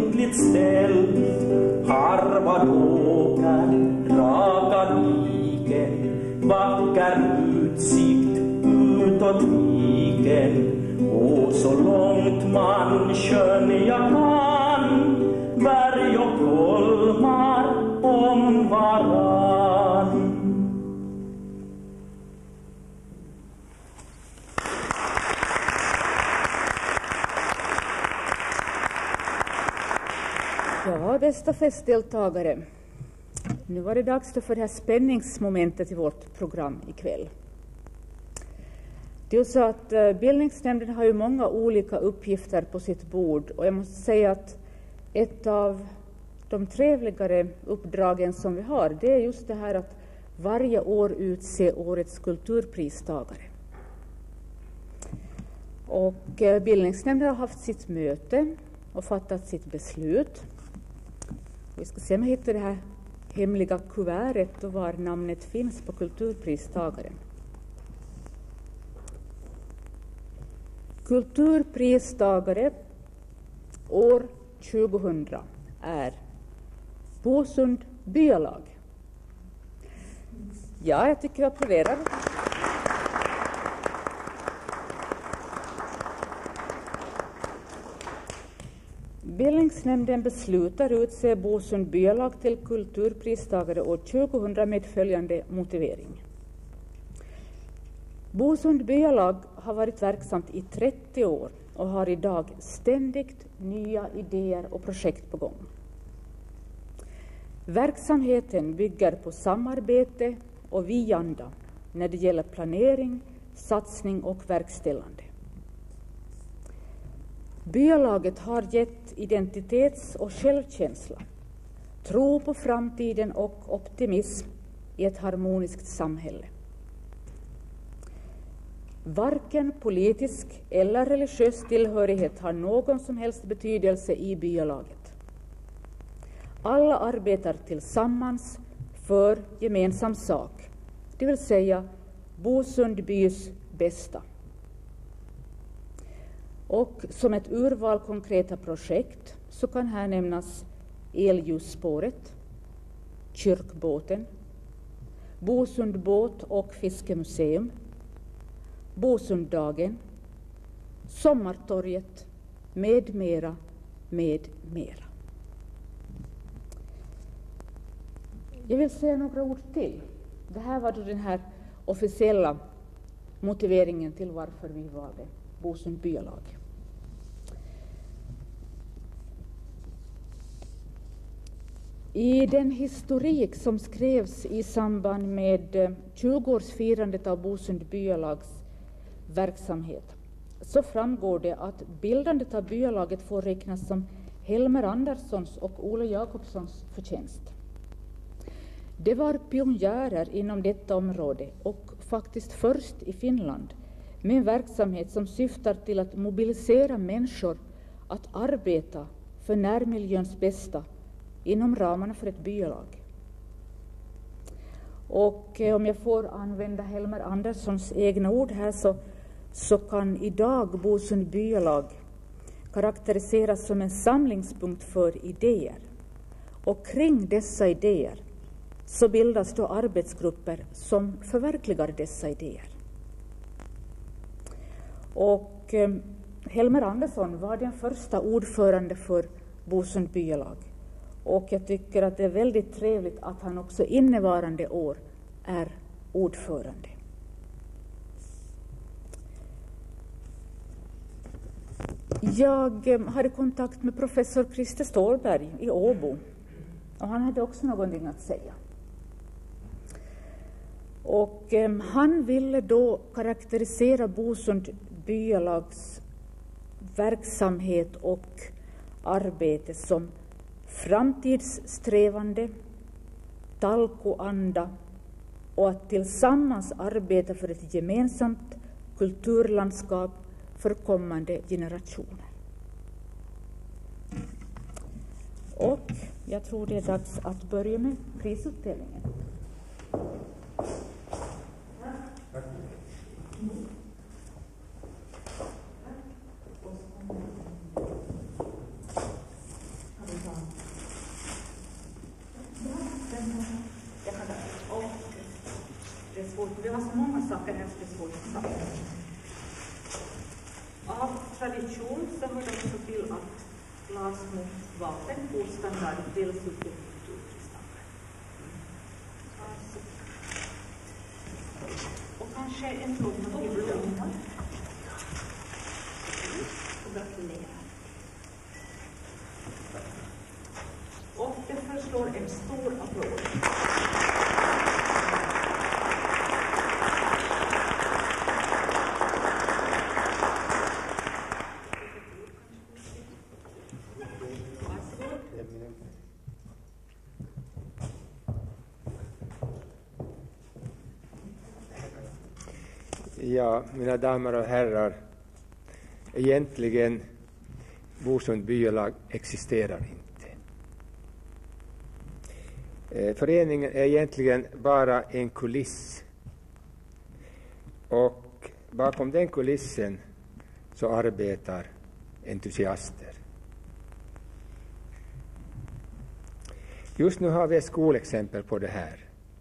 ordentligt ställt. Harvad åker, raka diken, vacker utsikt utåt viken. Och så långt man skönja kan, berg och holmar om varann. Ja, bästa festdeltagare. Nu var det dags för det här spänningsmomentet i vårt program ikväll. Det är så att bildningsnämnden har ju många olika uppgifter på sitt bord, och jag måste säga att ett av de trevligare uppdragen som vi har, det är just det här att varje år utse årets kulturpristagare. Och bildningsnämnden har haft sitt möte och fattat sitt beslut. Vi ska se om jag hittar det här hemliga kuvertet och var namnet finns på kulturpristagaren. Kulturpristagare år 2000 är Bosund byalag. Ja, jag tycker jag applåderar. Bildningsnämnden beslutar utse Bosund byalag till kulturpristagare år 2000 med följande motivering. Bosund byalag har varit verksamt i 30 år och har idag ständigt nya idéer och projekt på gång. Verksamheten bygger på samarbete och vi-anda när det gäller planering, satsning och verkställande. Byalaget har gett identitets- och självkänsla, tro på framtiden och optimism i ett harmoniskt samhälle. Varken politisk eller religiös tillhörighet har någon som helst betydelse i byalaget. Alla arbetar tillsammans för gemensam sak, det vill säga Bosund bys bästa. Och som ett urval konkreta projekt så kan här nämnas elljusspåret, kyrkbåten, Bosund båt- och fiskemuseum, Bosunddagen, sommartorget med mera, med mera. Jag vill säga några ord till. Det här var då den här officiella motiveringen till varför vi valde Bosund byalag. I den historik som skrevs i samband med 20-årsfirandet av Bosund byalags verksamhet så framgår det att bildandet av byalaget får räknas som Helmer Anderssons och Olle Jakobssons förtjänst. Det var pionjärer inom detta område och faktiskt först i Finland med en verksamhet som syftar till att mobilisera människor att arbeta för närmiljöns bästa inom ramarna för ett byalag. Och om jag får använda Helmer Anderssons egna ord här så kan idag Bosund byalag karaktäriseras som en samlingspunkt för idéer. Och kring dessa idéer så bildas då arbetsgrupper som förverkligar dessa idéer. Och Helmer Andersson var den första ordförande för Bosund byalag. Och jag tycker att det är väldigt trevligt att han också innevarande år är ordförande. Jag hade kontakt med professor Christer Ståhlberg i Åbo. Och han hade också någonting att säga. Och han ville då karaktärisera Bosund byalags verksamhet och arbete som framtidssträvande, talkoanda och att tillsammans arbeta för ett gemensamt kulturlandskap för kommande generationer. Och jag tror det är dags att börja med prisutdelningen. Jag kan det är svårt. Vi har så många saker här som är svårt att säga. Av tradition så hör det också till att glas mot vapen ostandard delas upp i kulturkristallare. Och kanske en fråga till blommor. Och gratulerar. Och det förslår en stor applåd. Ja, mina damer och herrar, egentligen Bosund byalag existerar inte. Föreningen är egentligen bara en kuliss. Och bakom den kulissen så arbetar entusiaster. Just nu har vi ett skolexempel på det här.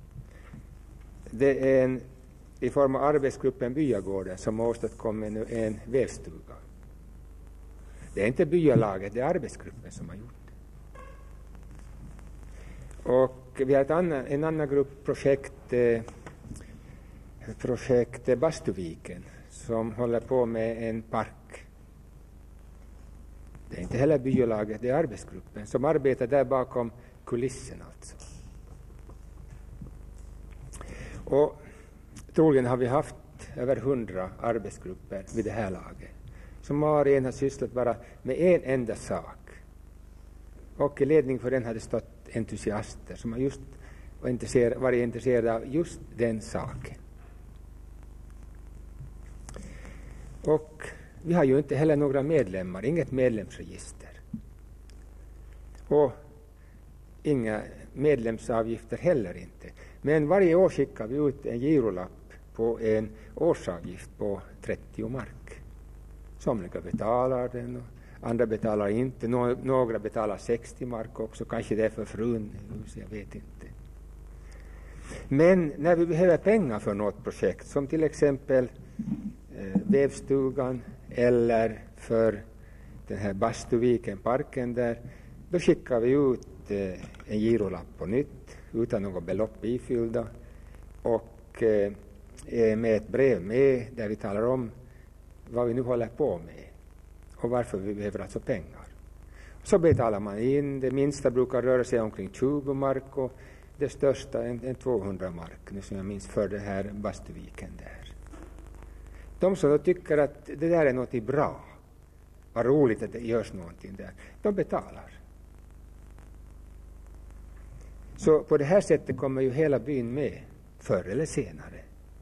Det är i form av arbetsgruppen Byagården som har åstadkommit nu en vävstuga. Det är inte byalaget, det är arbetsgruppen som har gjort det. Och vi har en annan grupp, projekt Bastuviken, som håller på med en park. Det är inte heller byalaget, det är arbetsgruppen som arbetar där bakom kulissen alltså. Och troligen har vi haft över 100 arbetsgrupper vid det här laget som har sysslat bara med en enda sak. Och i ledning för den hade stått entusiaster som har just varit intresserade av just den saken. Och vi har ju inte heller några medlemmar, inget medlemsregister. Och inga medlemsavgifter heller inte. Men varje år skickar vi ut en girolapp på en årsavgift på 30 mark. Somliga betalar den och andra betalar inte. Några betalar 60 mark också. Kanske det är för frun, jag vet inte. Men när vi behöver pengar för något projekt, som till exempel vävstugan eller för den här Bastuviken, parken där, då skickar vi ut en girolapp på nytt utan något belopp ifyllda och med ett brev med där vi talar om vad vi nu håller på med och varför vi behöver alltså pengar. Så betalar man in, det minsta brukar röra sig omkring 20 mark och det största en 200 mark, nu som jag minns för det här Bastuviken där. De som då tycker att det där är något bra, vad roligt att det görs någonting där, de betalar. Så på det här sättet kommer ju hela byn med förr eller senare.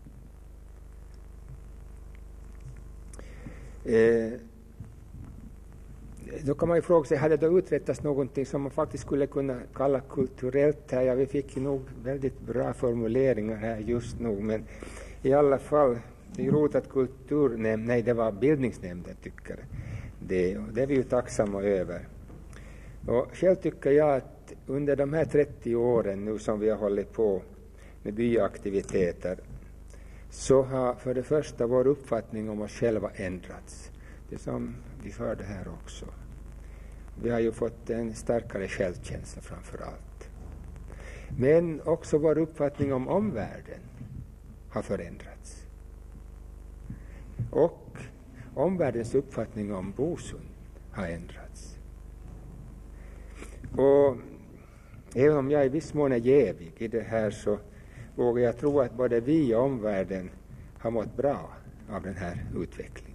Då kan man ju fråga sig, hade det uträttats någonting som man faktiskt skulle kunna kalla kulturellt här? Ja, vi fick ju nog väldigt bra formuleringar här just nu, men i alla fall, det är roligt att kulturnämnden, nej det var bildningsnämnden tycker det, och det är vi ju tacksamma över. Och själv tycker jag att under de här 30 åren nu som vi har hållit på med byaktiviteter så har för det första vår uppfattning om oss själva ändrats. Det som vi hörde här också. Vi har ju fått en starkare självkänsla framför allt. Men också vår uppfattning om omvärlden har förändrats. Och omvärldens uppfattning om Bosund har ändrats. Och även om jag i viss mån är jävig i det här så vågar jag tro att både vi och omvärlden har mått bra av den här utvecklingen.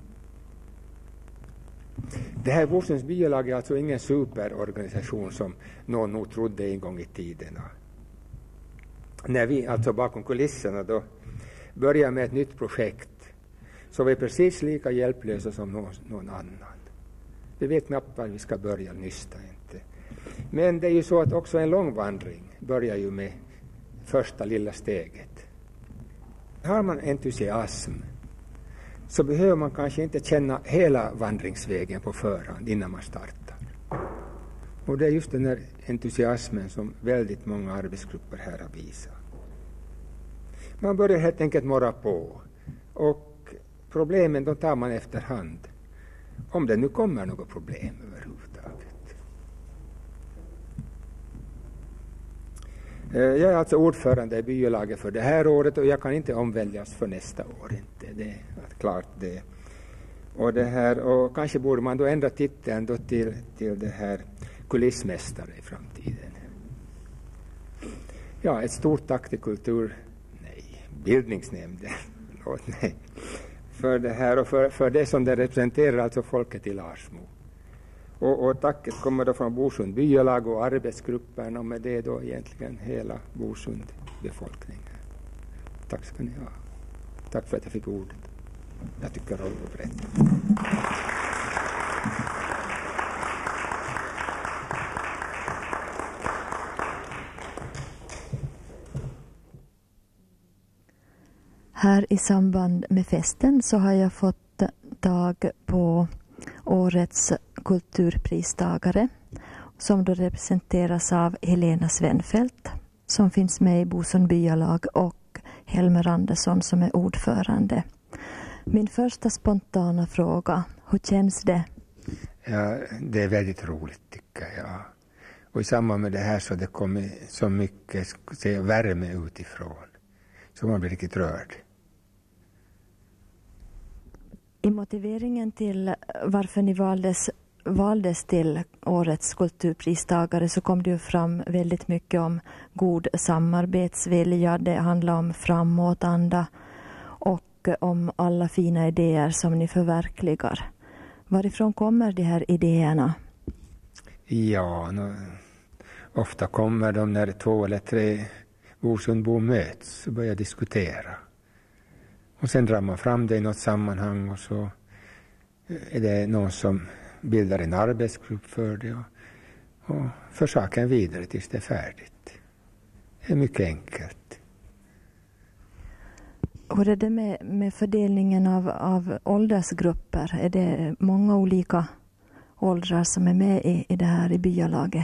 Det här Bosunds byalag är alltså ingen superorganisation som någon nog trodde en gång i tiderna. När vi alltså bakom kulisserna då börjar med ett nytt projekt så är vi precis lika hjälplösa som någon annan. Vi vet knappt var vi ska börja, nysta inte. Men det är ju så att också en lång vandring börjar ju med första lilla steget. Har man entusiasm så behöver man kanske inte känna hela vandringsvägen på förhand innan man startar. Och det är just den här entusiasmen som väldigt många arbetsgrupper här har visat. Man börjar helt enkelt morra på. Och problemen då tar man efterhand. Om det nu kommer något problem överhuvudtaget. Jag är alltså ordförande i byalaget för det här året och jag kan inte omväljas för nästa år. Inte. Det är klart det. Och kanske borde man då ändra titeln då till det här kulissmästare i framtiden. Ja, ett stort tack till bildningsnämnden. Nej. För det här och för det som det representerar, alltså folket i Larsmo. Och tacket kommer då från Bosund byalag och arbetsgrupperna och med det då egentligen hela Bosund befolkningen. Tack ska ni ha. Tack för att jag fick ordet. Jag tycker om att berätta. Här i samband med festen så har jag fått tag på årets kulturpristagare som då representeras av Helena Svenfeldt som finns med i Bosund byalag och Helmer Andersson som är ordförande. Min första spontana fråga, hur känns det? Ja, det är väldigt roligt tycker jag. Och i samband med det här så det kommer så mycket värme utifrån. Så man blir riktigt rörd. I motiveringen till varför ni valdes till årets kulturpristagare så kom det ju fram väldigt mycket om god samarbetsvilja. Det handlar om framåtanda och om alla fina idéer som ni förverkligar. Varifrån kommer de här idéerna? Ja, ofta kommer de när 2 eller 3 Bosundbor möts och börjar diskutera. Och sen drar man fram det i något sammanhang och så är det någon som bildar en arbetsgrupp för det och för saken vidare tills det är färdigt. Det är mycket enkelt. Hur är det med fördelningen av åldersgrupper? Är det många olika åldrar som är med i det här i byalaget?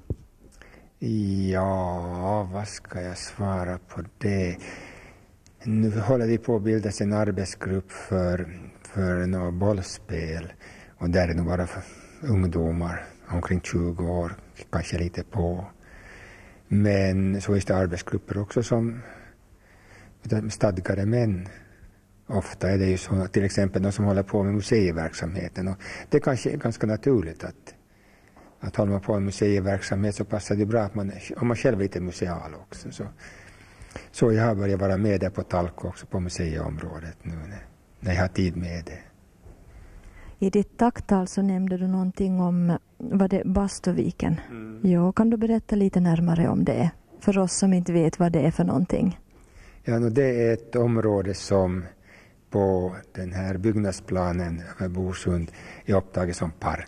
Ja, vad ska jag svara på det? Nu håller vi på att bilda en arbetsgrupp för något bollspel. Och där är det bara för ungdomar omkring 20 år, kanske lite på. Men så är det arbetsgrupper också som stadgade män. Ofta är det ju så, till exempel de som håller på med museiverksamheten. Och det kanske är ganska naturligt att håller man på med museiverksamhet så passar det bra att om man själv är lite museal också. Så jag har börjat vara med där på Talko också på museiområdet nu när jag har tid med det. I ditt tacktal så nämnde du någonting om Bastoviken. Ja, kan du berätta lite närmare om det för oss som inte vet vad det är för någonting? Ja, det är ett område som på den här byggnadsplanen över Bosund är upptaget som park.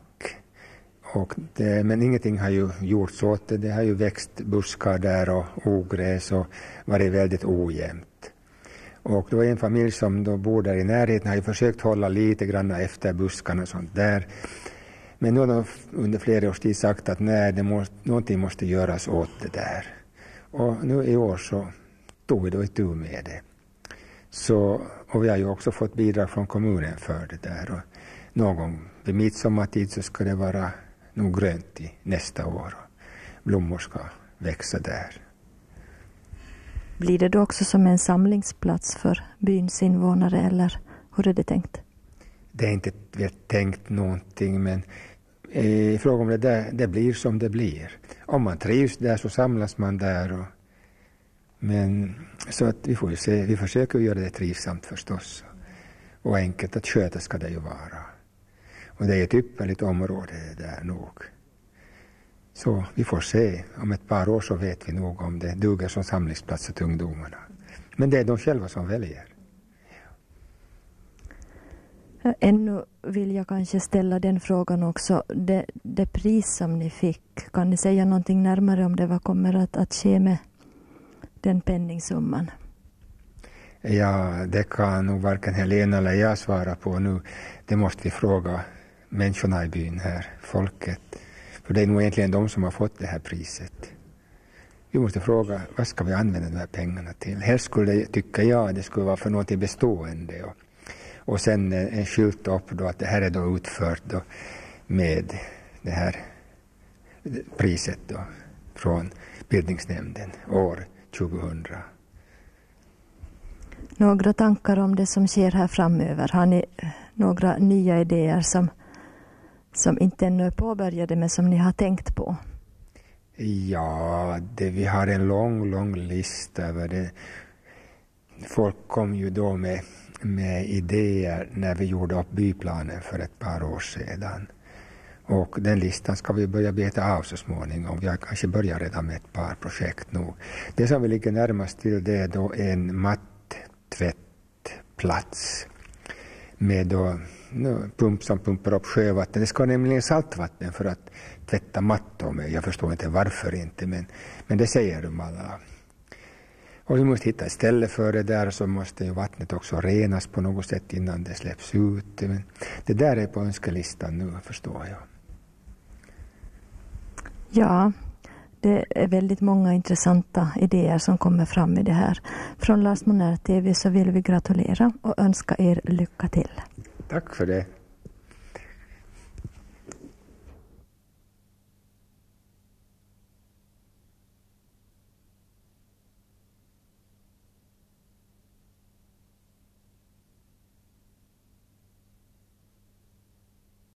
Men ingenting har ju gjorts åt det. Det har ju växt buskar där och ogräs och varit väldigt ojämnt. Och det var en familj som då bor där i närheten har ju försökt hålla lite grann efter buskarna och sånt där. Men nu har de under flera års tid sagt att någonting måste göras åt det där. Och nu i år så tog vi då ett tur med det. Och vi har ju också fått bidrag från kommunen för det där. Och någon gång vid midsommartid så ska det vara nog grönt i nästa år. Blommor ska växa där. Blir det då också som en samlingsplats för byns invånare eller hur är det tänkt? Det är inte tänkt någonting men i fråga om det där, det blir som det blir. Om man trivs där så samlas man där. Men så att vi får ju se, vi försöker göra det trivsamt förstås. Och enkelt att sköta ska det ju vara. Och det är ett ypperligt område där nog. Så vi får se. Om ett par år så vet vi nog om det duger som samlingsplats till ungdomarna. Men det är de själva som väljer. Ännu vill jag kanske ställa den frågan också. Det pris som ni fick, kan ni säga någonting närmare om det? Vad kommer att ske med den penningsumman? Ja, det kan nog varken Helena eller jag svara på nu. Det måste vi fråga människorna i byn här, folket. För det är nog egentligen de som har fått det här priset. Vi måste fråga, vad ska vi använda de här pengarna till? Här skulle, tycker jag, det skulle vara för något bestående. Och sen en skylt upp då att det här är då utfört då med det här priset då från bildningsnämnden år 2000. Några tankar om det som sker här framöver? Har ni några nya idéer som inte ännu är påbörjade men som ni har tänkt på? Ja, vi har en lång lista över det. Folk kom ju då med idéer när vi gjorde upp byplanen för ett par år sedan. Och den listan ska vi börja beta av så småningom. Vi har kanske börjat redan med ett par projekt nog. Det som vi ligger närmast till det är då en mattvättplats med då pump som pumpar upp sjövatten. Det ska nämligen saltvatten för att tvätta mattor med. Jag förstår inte varför inte, men det säger de alla. Och vi måste hitta ett ställe för det där, så måste ju vattnet också renas på något sätt innan det släpps ut. Men det där är på önskelistan nu, förstår jag. Ja, det är väldigt många intressanta idéer som kommer fram i det här. Från Lars Monär TV så vill vi gratulera och önska er lycka till. Tack för det.